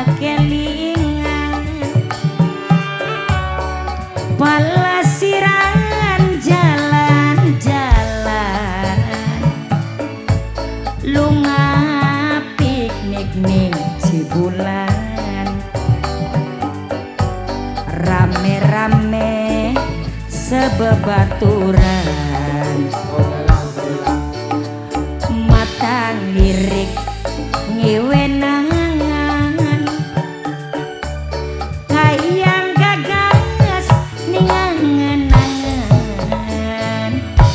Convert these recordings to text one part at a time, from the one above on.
kelingan palasiran jalan-jalan lunga piknik ning Cibulan rame-rame sebebaturan matang lirik ngewenangan kayang gagas ningangan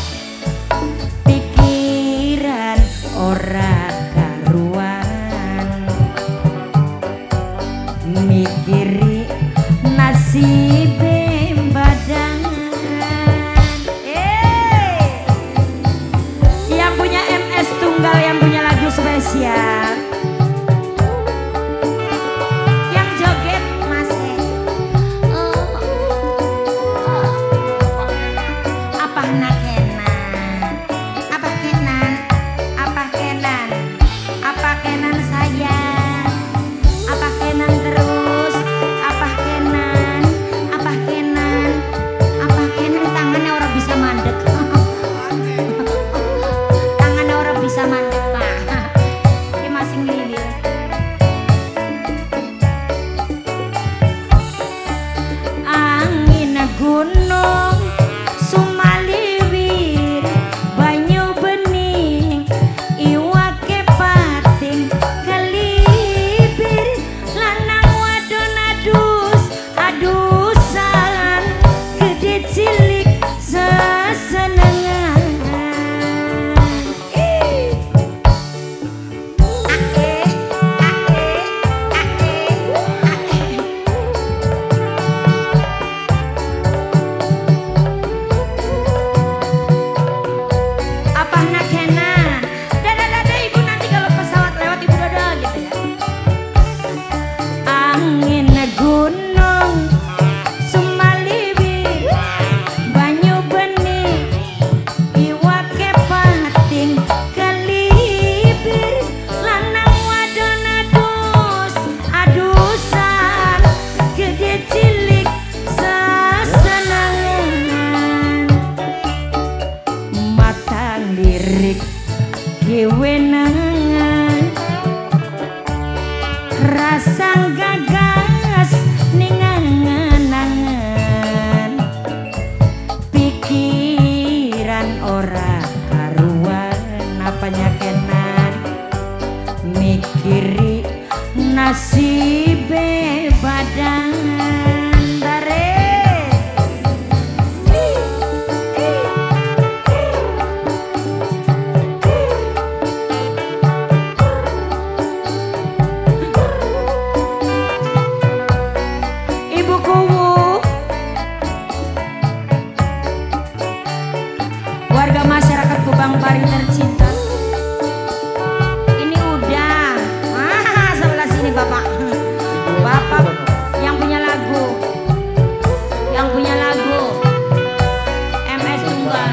pikiran ora karuan mikiri nasib badan. Yang punya MS Tunggal, yang punya lagu spesial, yang joget Mas apa nak kenan, apa kenan, apa kenan, apa kenan saya, apa kenan terus, apa kenan, apa kenan, apa kenan tangannya orang bisa mandek. Tangannya orang bisa mandek Pak. Ini masih ngelilih. Angin gunung Sumaliwir banyu bening iwake pating kelibir lanang wadon adusan gede cilik sesenengan. Apa nak kenan? Dada ibu nanti kalau pesawat lewat ibu dada gitu ya. Angin gunung Sumaliwir banyu bening iwake pating kelibir lanang wadon adusan gede cilik sesenengan matang lirik kewenangan rasa gagas ningangan pikiran ora karuan apanya kenan mikiri nasib badan. Ibu Kuwu, warga masyarakat Kubang Pari tercinta, ini udah sebelah sini Bapak yang punya lagu MS Tunggal.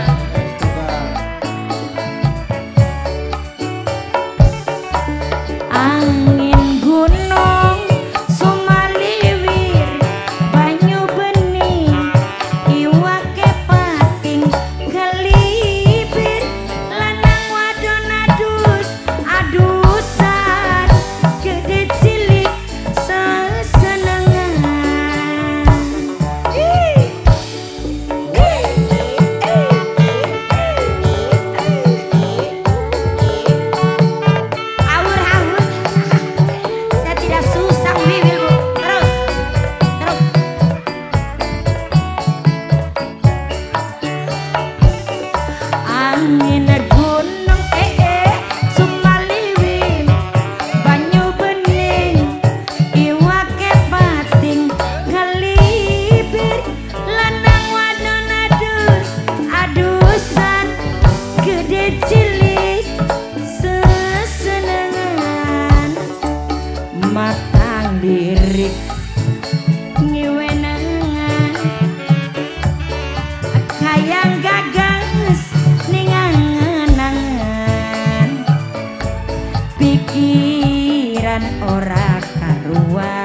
Angin gunung Sumaliwir banyu bening iwake pating kelibir lanang wadon adusan gede cilik sesenengan. Awur-awur saya tidak susah wiwil Bu. Terus angin gunung Sumaliwir banyu bening iwake pating kelibir lanang wadon adusan gede cilik sesenengan matang lirik ngewenangan kayang gagas ningangan pikiran ora karuan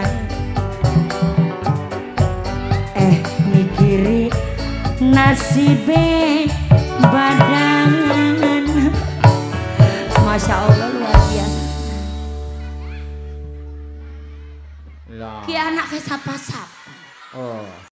si be badangan. Masya Allah luar biasa. Ki anak ke sapa-sapa. Oh.